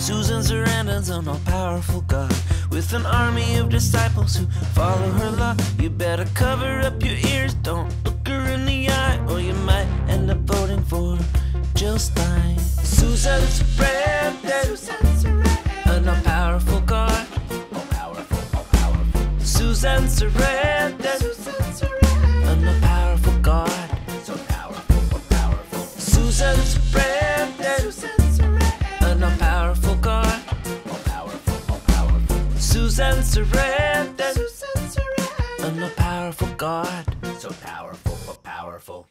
Susan Sarandon's an all-powerful God with an army of disciples who follow her law. You better cover up your ears, don't look her in the eye, or you might end up voting for Jill Stein. Susan Sarandon, an all-powerful God. Susan Sarandon, an all-powerful God. Susan Sarandon, an all-powerful God. Susan Sarandon, an all-powerful God. So powerful, but powerful.